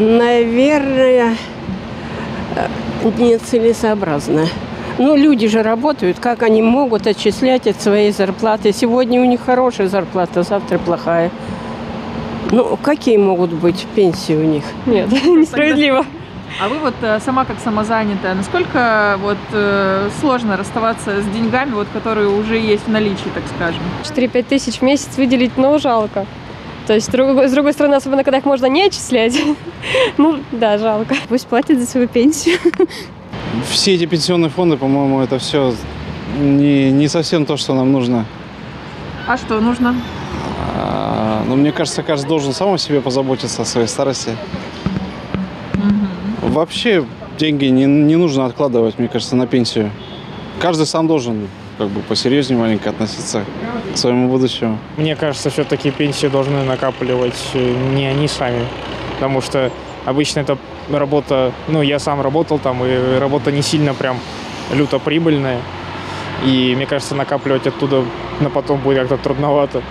Наверное, нецелесообразно. Ну, люди же работают, как они могут отчислять от своей зарплаты? Сегодня у них хорошая зарплата, завтра плохая. Ну, какие могут быть пенсии у них? Нет, несправедливо. А вы вот сама как самозанятая, насколько вот сложно расставаться с деньгами, вот, которые уже есть в наличии, так скажем? 4-5 тысяч в месяц выделить, но жалко. То есть, с другой стороны, особенно когда их можно не отчислять, ну, да, жалко. Пусть платят за свою пенсию. Все эти пенсионные фонды, по-моему, это все не совсем то, что нам нужно. А что нужно? Но мне кажется, каждый должен сам о себе позаботиться, о своей старости. Вообще деньги не нужно откладывать, мне кажется, на пенсию. Каждый сам должен как бы посерьезнее маленько относиться к своему будущему. Мне кажется, все-таки пенсии должны накапливать не они сами, потому что обычно это работа, ну, я сам работал там, и работа не сильно прям люто прибыльная, и мне кажется, накапливать оттуда на потом будет как-то трудновато.